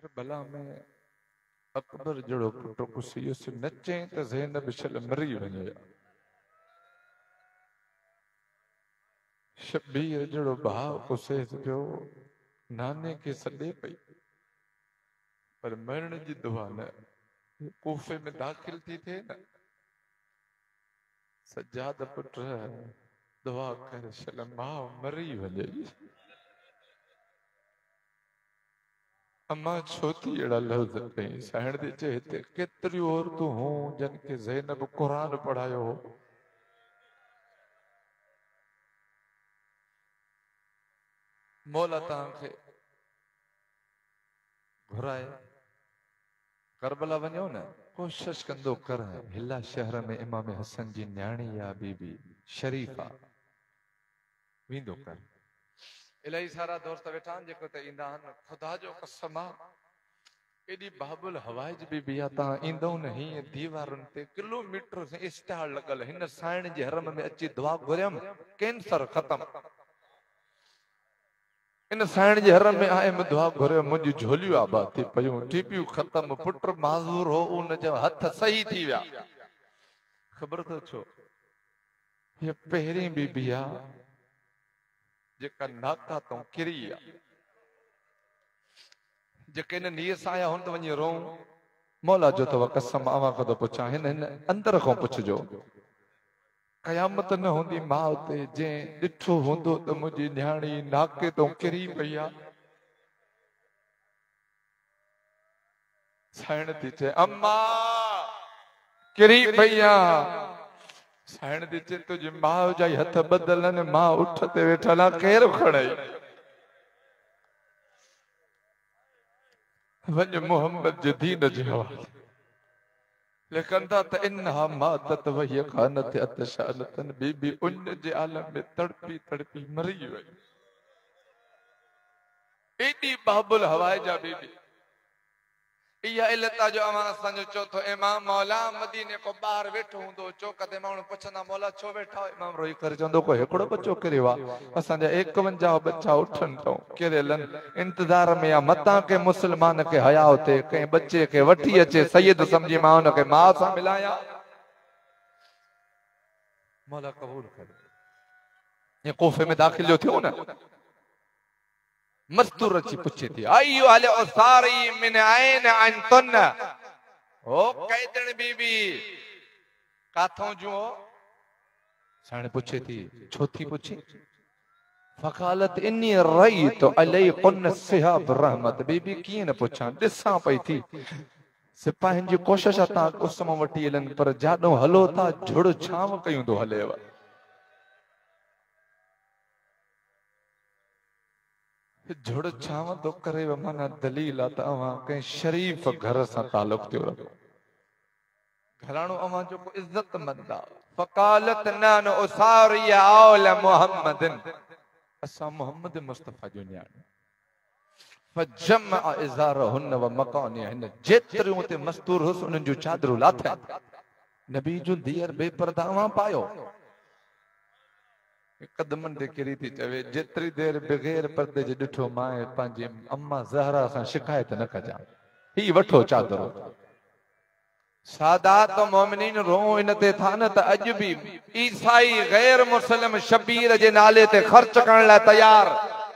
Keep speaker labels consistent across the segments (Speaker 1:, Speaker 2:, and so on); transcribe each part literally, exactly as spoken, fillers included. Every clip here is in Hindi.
Speaker 1: भला में अकबर जड़ो पुटो कुसी से नचे तो ज़ैनब शल मरी वने। शब्बीर जड़ो भाव कुसे जो नाने के सदे पई पर मरण जी दुआ न कूफे में दाखिल थी थे न सज्जाद पुट दुआ कर शल मां मरी वने। अम्मा छोती अड़ा लफ्ज़ कई साइण दे चेते केतरी औरतूं हों जन के ज़ैनब कुरान पढ़ायो हो। मौला तांखे घुराए करबला वञो न कोशिश कंदो कर हिला शहर में इमाम हसन जी न्याणी या बीबी शरीफा वींदो कर। इलाही सारा दोस्त वेठा आहिनि जेको त ईंदा आहिनि ख़ुदा जो कसम आहे एॾी बाबुल हवाइज बि बिया तव्हां ईंदो न हीअं दीवारुनि ते किलोमीटर से स्टार लॻल हिन साइण जे हरम में अची दुआ घुरियमि कैंसर ख़तम। इन साइण जे हरम में आए मैं दुआ घुरियो मुंहिंजी झोलियूं आबाद थी पयूं टीपियूं ख़तम पुट माज़ूर हो उन जा हथ सही थी विया। ख़बर तो छो ये पहिरीं बीबी आहे जेका नाका तो किरी आहे जेके इन नीअ सां आया हुन त वञी रोऊं मौला जो तव कसम अवां खां थो पुछां हिन हिन अंदर खां पुछजो क़यामत न हूंदी माउ ते जंहिं ॾिठो हूंदो त मुंहिंजी न्याणी नाके तो किरी पई आहे। साइण थी चए अम्मा किरी पई आहे। साइण थी चए तुंहिंजी माउ जा ई हथ बदलनि मां उठ ते वेठल आहे केरु खणई। वञ मोहम्मद जे दीन जे हवाले लेकिन त इन्हा मादत वही खानत अतशानतन बीबी उन जे आलम में तड़पी तड़पी मरी वई। एडी बाबुल हवाए जा बीबी इया इलता जो अमा असांजो चौथो इमाम मौला मदीने को बाहर वेठो हूंदो चौक ते माण्हू पुछंदा मौला छो वेठा हो इमाम रोई करे चवंदो को हिकिड़ो बच्चो किरियो आहे असांजा एकवंजाहु बच्चा उठनि अथऊं किरियलनि इंतज़ार में आहे मतां के मुस्लमान खे हयाव थिए कंहिं बच्चे खे वठी अचे सैयद सम्झी मां हुनखे माउ सां मिलायां। मौला क़बूल करे ये कोफे में दाखिल जो थियो न मस्तूर अची पुछे थी अय्यु अल उसारी मिन ऐन अंतन ओ कैदन बीबी काथों जो साणे पुछे थी छो थी पुछी फकालत इन्नी रई तो अलई कुन सिहाब रहमत बीबी कीअं न पुछां ॾिसां पई थी सिपाहियुनि जी कोशिश तां उस मां वठी हलनि पर जाॾो हलो था झुड़ छांव कयूं थो हलेव। झुड़ छांव तो करे माना दलील आहे त अवां कंहिं शरीफ़ घर सां तालुक़ थियो रखो घराणो अवां जो को इज़्ज़तमंद आहे। फकालत नान उसारी औल मुहम्मदिन असां मोहम्मद मुस्तफा जो न्याणी फजम इज़ारहुन व मकानी हिन जेतिरियूं ते मस्तूर हुस उन्हनि जूं चादरूं लाथनि नबी जो धीअर बेपर्दा अवां पायो कदमनि ते किरी थी चवे जेतिरी देर बग़ैर पर्दे जे ॾिठो मां पंहिंजी अम्मा ज़हरा सां शिकायत न कजां ही वठो चादर सादात मोमिनीन रो इन ते था न त अॼु बि ईसाई गैर मुस्लिम शबीर जे नाले ते ख़र्च करण लाइ तयार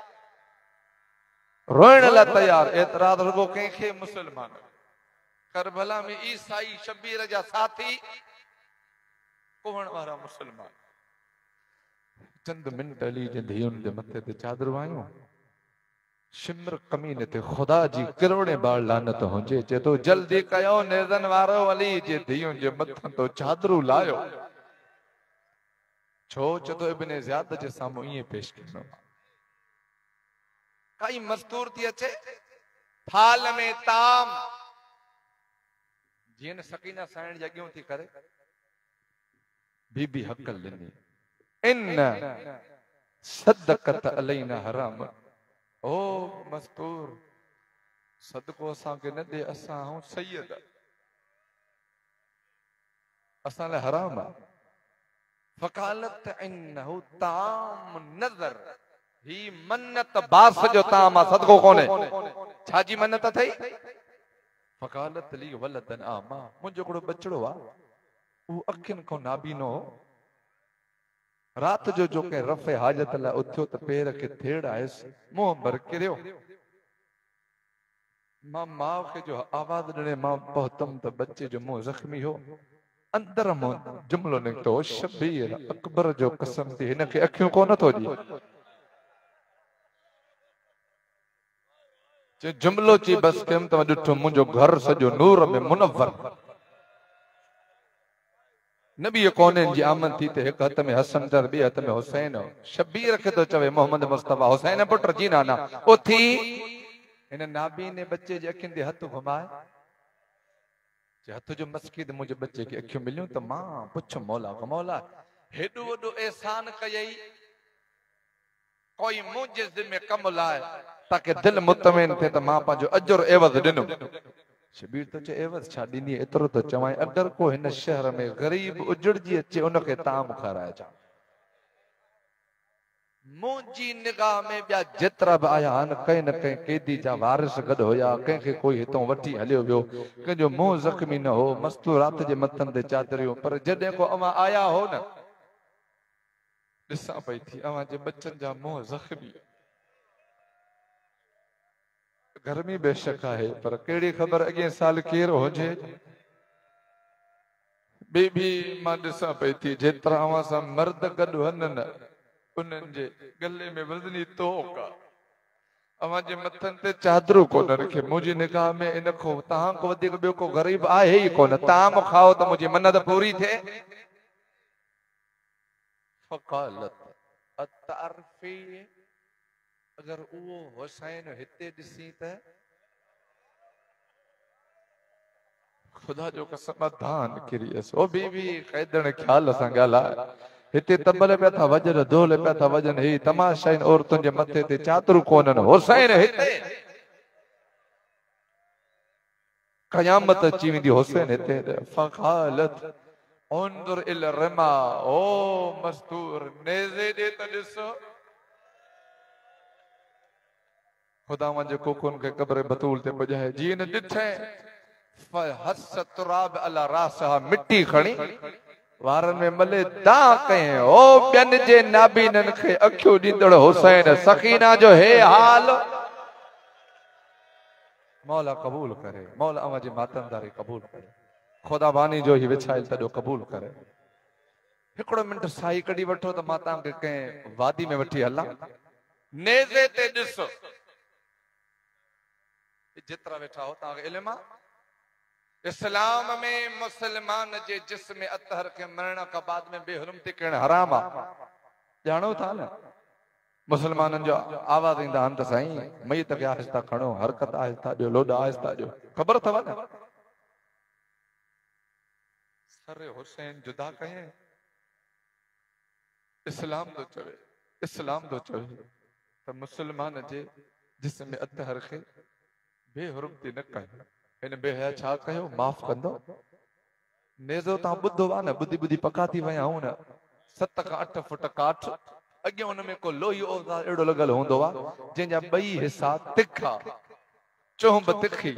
Speaker 1: रोइण लाइ तयार एतिराज़ रुगो कंहिंखे मुस्लमान करबला में ईसाई शबीर जा साथी कोहण वारा मुस्लमान चंद मिनट अली जे धीउनि जे मथे ते चादरूं आयूं शिमर कमीने ते खुदा जी करोड़े बार लानत हुजे चे तो जल्दी कयो नेज़न वारो अली जे धीउनि जे मथां तो चादरूं लायो छो चे तो इब्ने ज़ियाद जे साम्हूं ईअं पेश कयो काई मस्तूर थी अचे थाल में ताम जीअं न सकीना साइण जी अॻियूं थी करे बीबी हक़ल ॾिनी इन सदकत अलैना हराम ओ मस्तूर सदको असांखे न दे असां हूं सैयद असां लाइ हराम आहे। फकालत इन्नहु ताम नज़र ही मन्नत बास जो ता मा सदको कोने छाजी मन्नत थई फकालत ली वलदन आमा मुंजो कोड़ो बचड़ो आ वो अखिन को नाबीनो रात जो जो के रफे हाजत ला उथियो त पैर के थेड़ आयस मुंह भर किरियो मां मां के जो आवाज डने मां पहुतम त बच्चे जो मुंह जख्मी हो अंदर मुंह जुमलो निकतो शबीर अकबर जो कसम थी हिन के अखियों को न थो जी जे जुमलो ची बस केम त ॾिठो मुंहिंजो घर सॼो नूर में मुनव्वर नबी कोन्हनि जी आमद थी ते हिकु हथ में हसन तर ॿिए हथ में हुसैन शबीर खे तो चवे मोहम्मद मुस्तफा हुसैन पुट जी नाना उथी हिन नाबी ने बच्चे जे अखियुनि ते हथ घुमाए जे हथ जो मस्किद मुंहिंजे बच्चे खे अखियूं मिलियूं त मां पुछ मौला मौला हेॾो वॾो एहसान कयई कोई मुंहिंजे ज़िम्मे कम लाए ताकि दिल मुतमइन थे त मां पंहिंजो अजर एवज़ ॾिनो शबीर तो चे एवज़ छा ॾिनी एतिरो तो चवाई अगर को हिन शहर में गरीब उजड़जी अचे उनखे ताम खाराए जा मुंहिंजी निगाह में ॿिया जेतिरा बि आया आहिनि कंहिं न कंहिं कैदी जा वारिस गॾु हुया कंहिंखे कोई हितां वठी हलियो वियो कंहिंजो मुंहुं ज़ख्मी न हो मस्तू रात जे मथनि ते चादरियूं पर जॾहिं को अवां आया हो न ॾिसां पई थी अवां जे बच्चनि जा मुंहुं ज़ख्मी गर्मी बेशक है पर केड़ी खबर अगे साल केर हुजे बेबी मां ॾिसां पई थी जेतिरा अवां सां मर्द गॾु हनन उन्हनि जे गले में वज़नी तोक अवां जे मथनि ते चादरू कोन रखे मुंहिंजी निगाह में इन को तहां को वधीक ॿियो को गरीब आहे ई कोन ताम खाओ त मुंहिंजी मन्नत पूरी थिए फकालत अतारफी अगर उहो हुसैन हिते ॾिसी त खुदा जो कसम दान किरियस ओ बीबी कैदन ख्याल सां ॻाल्हाए हिते तबल पिया था वजन ढोल पिया था वजन ही तमाशा आहिनि औरतुनि जे मथे ते चादरू कोन्हनि हुसैन हिते क़यामत अची वेंदी हुसैन हिते फकालत उंदुर इल रमा ओ मस्तूर नेज़े दे त ॾिसो खुदा वंजे कोकुन के कब्र बतूल ते पुॼाए जी न ॾिठे फहस तुराब अला रासहा मिट्टी खणी वारन में मले दा कहे ओ ॿियनि जे नाबीनन खे अखियूं ॾींदड़ हुसैन सकीना जो हे हाल मौला कबूल करे मौला अवां जी मातमदारी कबूल करे खुदा बानी जो ही विछाइल तॾो कबूल करे हिकिड़ो मिंट साई कढी वठो त मां तव्हांखे कंहिं वादी में वठी हलां नेज़े ते ॾिस जेतिरा वेठा हो तव्हांखे इल्म आहे इस्लाम में मुसलमान जे जिस्म अतहर के मरण का बाद में बेहुरमती करण हराम आहे ॼाणो था न मुसलमाननि जो आवाज ईंदा आहिनि त साईं मयत खे आहिस्ता खणो हरकत आहिस्ता ॾियो लोॾा आहिस्ता ॾियो ख़बर अथव न सर हुसैन जुदा कहे इस्लाम तो चवे इस्लाम तो चवे त मुसलमान जे जिस्म अतहर खे बेहुरमती न कयो इन बेहया छा कयो माफ़ कंदो नेज़ो तव्हां ॿुधो आहे न ॿुधी ॿुधी पका थी विया आहियूं न सत खां अठ फुट काठ अॻे हुन में को लोही औज़ार अहिड़ो लॻल हूंदो आहे जंहिंजा ॿई हिसा तिखा चुंब तिखी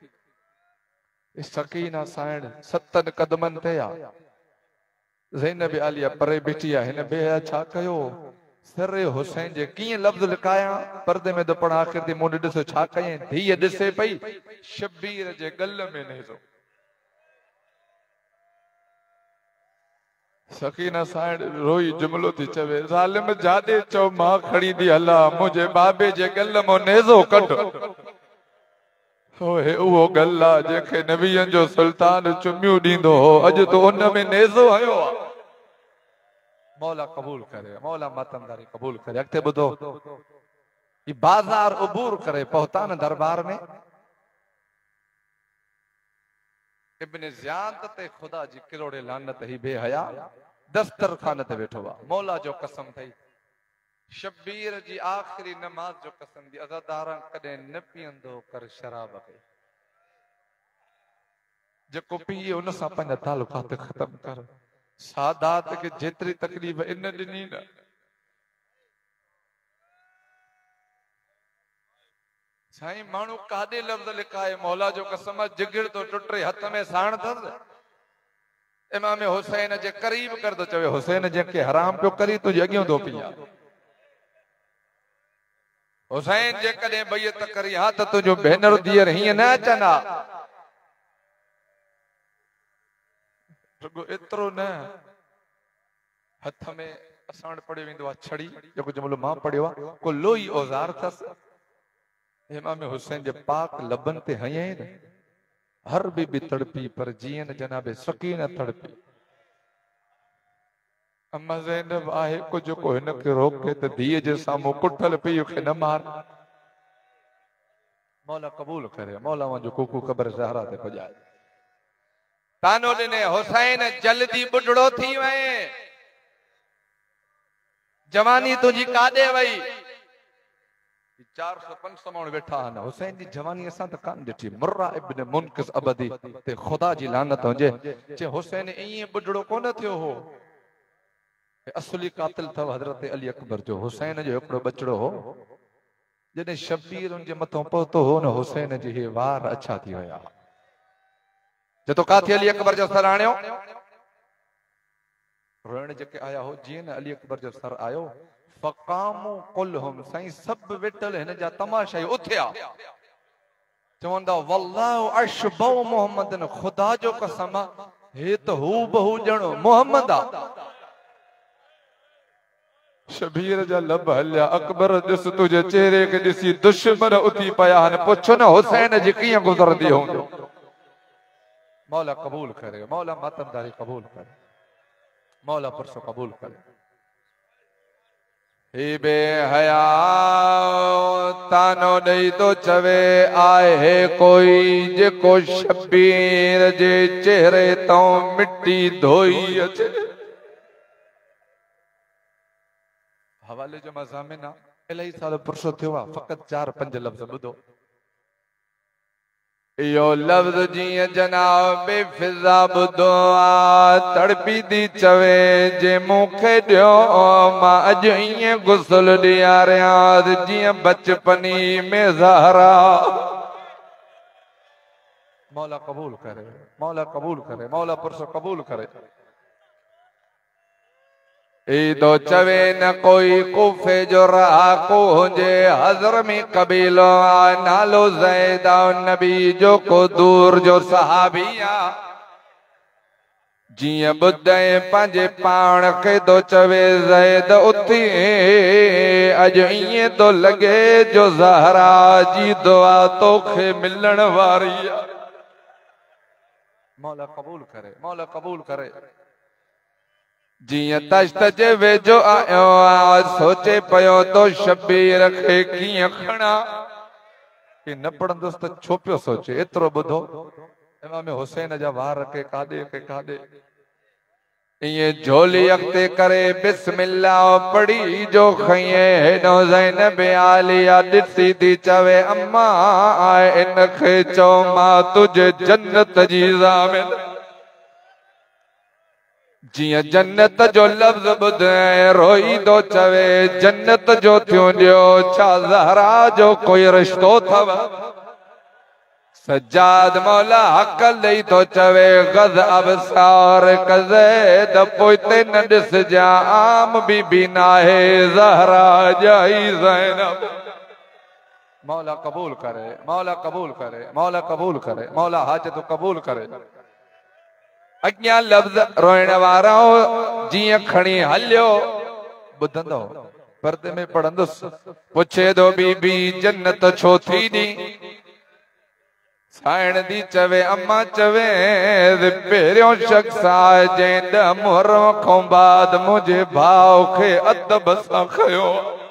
Speaker 1: सकीना साइण सतनि कदमनि ते आहे ज़ैनब आलिया परे बीठी आहे हिन बेहया छा कयो सर हुसैन जे कीअं लफ़्ज़ लिकाया पर्दे में दपण आख़िर ते मूं ॾिसो छा कयईं धीअ ॾिसे पई शबीर जे गल में नेज़ो सकीना साइड रोई जुमलो थी चवे ज़ालिम जाॾे चओ मां खणी थी हलां मुंहिंजे बाबे जे गल मां नेज़ो कढ हो हे उहो गल आहे जंहिंखे नबीअनि जो सुल्तान चुमियूं ॾींदो हो अॼु तो उन में नेज़ो आयो आहे मौला कबूल करे मौला मातमदारी कबूल करे अॻिते ॿुधो ये बाजार उबूर करे पहुता न दरबार में इब्न ज़ियाद ते खुदा जी किरोड़े लानत ही बेहया दस्तरखान ते वेठो आहे मौला जो कसम थई शबीर जी आखिरी नमाज जो कसम दी अज़ादार कदे न पींदो कर शराब के जेको पीए उन सां पंहिंजा तालुकात खत्म कर सादात के जेतरी तकलीफ इन ॾिनी न साईं मानू कादे लफ्ज लिखाए मौला जो कसम जिगर तो टुटे हथ में साण थस इमाम हुसैन जे करीब कर दो चवे हुसैन जेके हराम पियो करी तुझे अगियो दो पिया हुसैन जे कदे बैयत करी हा त तुझो भेनर दियर हिय न अचना रुगो एतरो न हथ में असाण पड़ियो वेंदो आ छड़ी जेको जुमलो मां पढ़ियो आ को लोई औजार थस इमाम हुसैन जे पाक लबन ते हयई न हर बीबी तड़पी पर जीन जनाबे सकीना तड़पी अम्मा ज़ैनब आहे कुछ को हिन के रोके त धीअ जे सामू कुठल पई के न मार मौला कबूल करे मौला जो कुकू कब्र ज़हरा ते पजाए तानो दिने हुसैन जल्दी बुढ़ड़ो थी वए जवानी तुझी कादे वई चार सौ पंज सौ माण्हू वेठा आहिनि हुसैन जी जवानी असां त कान ॾिठी मुर्रा इब्न मुनकिस अबदी ते खुदा जी लानत हुजे चे हुसैन ईअं बुढ़ड़ो कोन थियो हो असली कातिल अथव हज़रत अली अकबर जो हुसैन जो हिकिड़ो बचड़ो हो जॾहिं शबीर उन जे मथां पहुतो हो न हुसैन जी हे वार अछा थी विया जतो काथे अली अकबर जो सर आणियो रोइण जेके आया हो जीअं न अली अकबर जो सर आयो फकामो कुलहुम साईं सब वेटल हिन जा तमाशा उथिया चवंदा वल्लाहु अशबो मोहम्मदन खुदा जो कसम हे त हू बहु ॼणो मोहम्मद आ शबीर जा लब हलिया अकबर ॾिस तुझे चेहरे के ॾिसी दुश्मन उथी पया आहिनि पुछ न हुसैन जी कीअं गुज़रंदी हूंदी मौला कबूल करे मौला मातमदारी कबूल करे मौला पुरसो कबूल करे हे बेहया तानो ॾेई तो चवे आहे कोई जेको शबीर जे चेहरे तो मिट्टी धोई अचे हवाले जो मज़ामिन आ इलाही साल पुरसो थियो आहे फ़क़त चार पंज लफ़्ज़ ॿुधो यो लफ्ज़ जीअं जनाब फिज़ा ॿुधो आ तड़पी दी चवे जे मूंखे ॾियो मां अॼु ईअं गुस्ल ॾियारियां जीअं बचपनी में ज़हरा मौला कबूल करे मौला कबूल करे मौला पुरसो कबूल करे ईदो चवे न कोई कूफे जो रहा को हुजे हज़रमी कबीलो आ नालो ज़ैद नबी जो को दूर जो सहाबिया जियां ॿुधाए पंहिंजे पाण खे तो चवे ज़ैद उथी अॼु ईअं तो लॻे जो ज़हरा जी दुआ तोखे मिलण वारी आ मौला कबूल करे मौला कबूल करे जियां तश्त जे वेझो आयो आ सोचे पयो तो शबीर खे कीअं खणा कि न पढ़ंदुसि त छो पियो सोचे एतिरो ॿुधो इमाम हुसैन जा वार के काॾे के काॾे इएं झोली अॻिते करे बिस्मिल्लाह पढ़ी जो खईं हेॾो ज़ैनब आलिया ॾिसी थी चवे अम्मा इन खे चओ मां तुझे जन्नत जी ज़ामिन जियां जन्नत जो लफ्ज़ ॿुधाए रोई दो चवे जन्नत जो थियो ॾियो छा ज़हरा जो कोई रिश्तो थव सज्जाद मौला हक़ ॾेई तो चवे गज़ अबसार कज़ैद पोइते न ॾिसजा आम बीबी नाहे ज़हरा जाई ज़ैनब मौला कबूल करे मौला कबूल करे मौला कबूल करे मौला हाजत कबूल करे अॻियां लफ़्ज़ रोइण वारा जियां खणी हलियो ॿुधंदो पर्दे में पढ़ंदुसि पुछे थो बीबी जन्नत छो थी ॾी साइण दी चवे अम्मा चवे पहिरियों शख़्स आहे जंहिं ॾह मुहर्रम खां बाद मुंहिंजे भाउ खे अदब सां खयो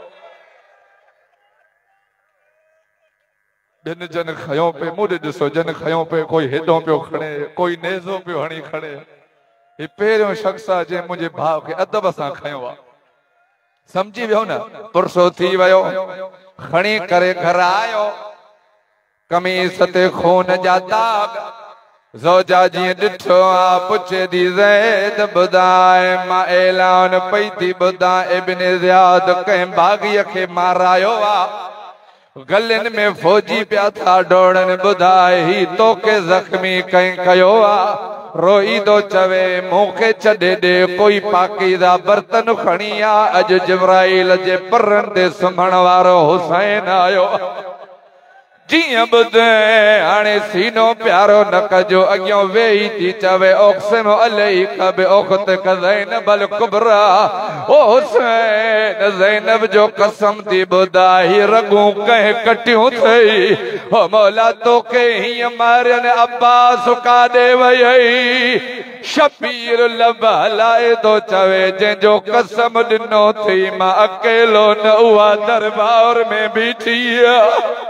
Speaker 1: बिन जन खयो पे मुझे दिसो जन खयो पे कोई हेडो पियो खणे कोई नेज़ो पियो हणी खणे ये पहिरियों शख़्स आहे जंहिं मुंहिंजे भाउ खे अदब सां खयो आहे समझी वियो न पुरसो थी वियो खणी करे घर आयो कमीस ते खून जा दाग ज़ौजा जी ॾिठो आ पुछे दी ज़ैद ॿुधाए मां ऐलान पई थी ॿुधाए इब्न ज़ियाद कंहिं बाग़ीअ खे मारायो आ गलन में फौजी प्या था डोड़न बुधाए ही तो के जख्मी कहीं कयो आ रोई दो चवे मूंखे छॾे दे कोई पाकीज़ा बर्तन खणी आ अज जिब्राइल जे परन ते सुम्हण वारो हुसैन आयो जियां ॿुध हाणे सीनो प्यारो न कजो अॻियों वेही थी चवे ओक्सिम अलैक बिउख्त ज़ैनब कुबरा ओ हुसैन ज़ैनब जो कसम थी ॿुधाई रगूं कंहिं कटियूं थई ओ मौला तोखे हीअं मारियन अब्बास काॾे वई शबीर लब हलाए थो चवे जंहिंजो कसम ॾिनो थी मां अकेलो न उहा दरबार में बीठी आहे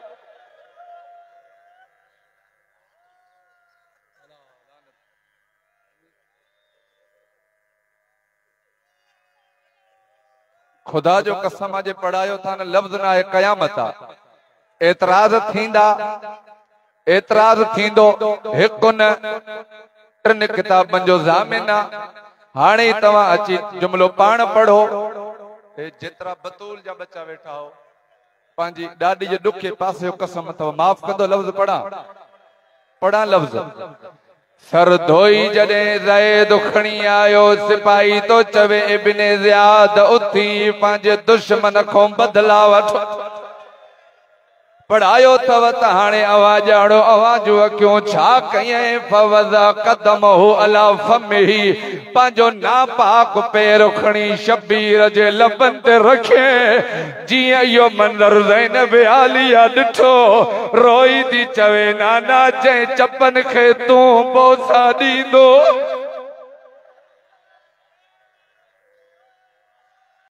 Speaker 1: खुदा जो कसम अज पढ़ायो था न लफ्ज़ ना कयामत आ एतराज थींदा एतराज थींदो हिकु न टिन किताबन जो ज़ामिन आ हाणे तव्हां अची जुमलो पाण पढ़ो जेतिरा बतूल जा बच्चा वेठा हो पंहिंजी ॾाॾी जे ॾुख पासे कसम अथव माफ़ कंदो लफ्ज़ पढ़ा पढ़ा लफ्ज़ सर धोई जॾहिं ज़ैद खणी आयो सिपाही तो चवे इब्ने ज़ियाद उथी पंहिंजे दुश्मन खां बदला वठ पढ़ायो अथव त हाणे आवाज़ आड़ो आवाज़ूं अखियूं छा कयईं फवज़ा क़दमहु अला फमिही पंहिंजो नापाक पैर खणी शबीर जे लबनि ते रखे जीअं इहो मंज़र ज़ैनब आलिया ॾिठो रोई थी चवे नाना जंहिं चपन खे तूं बोसा ॾींदो